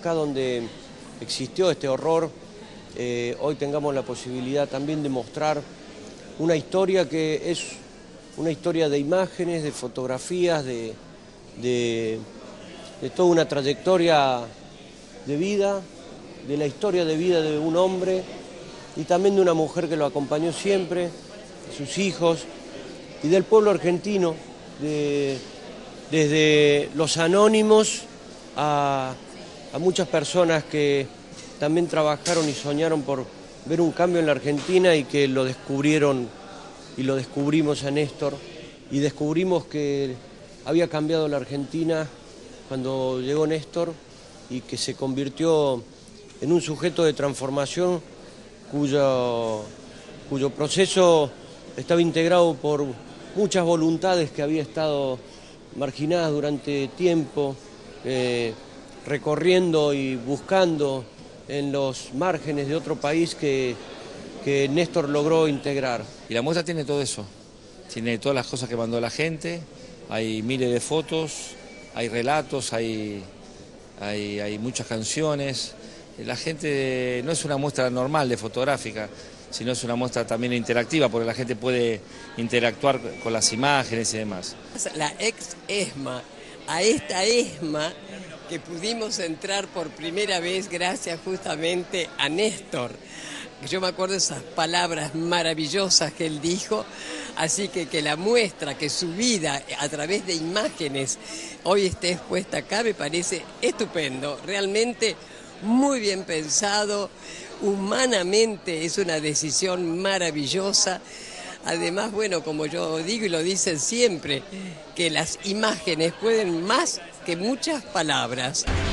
acá donde existió este horror, hoy tengamos la posibilidad también de mostrar una historia que es una historia de imágenes, de fotografías, de toda una trayectoria de vida, de la historia de vida de un hombre y también de una mujer que lo acompañó siempre, de sus hijos y del pueblo argentino, desde los anónimos a muchas personas que también trabajaron y soñaron por ver un cambio en la Argentina y que lo descubrieron y lo descubrimos a Néstor y descubrimos que había cambiado la Argentina cuando llegó Néstor y que se convirtió en un sujeto de transformación cuyo proceso estaba integrado por muchas voluntades que había estado marginadas durante tiempo, recorriendo y buscando en los márgenes de otro país que Néstor logró integrar. Y la muestra tiene todo eso, tiene todas las cosas que mandó la gente, hay miles de fotos, hay relatos, hay muchas canciones. La gente no es una muestra normal de fotográfica, sino es una muestra también interactiva, porque la gente puede interactuar con las imágenes y demás. La ex ESMA, a esta ESMA que pudimos entrar por primera vez gracias justamente a Néstor. Yo me acuerdo de esas palabras maravillosas que él dijo, así que la muestra, que su vida a través de imágenes hoy esté expuesta acá, me parece estupendo, realmente muy bien pensado, humanamente es una decisión maravillosa. Además, bueno, como yo digo y lo dicen siempre, que las imágenes pueden más que muchas palabras.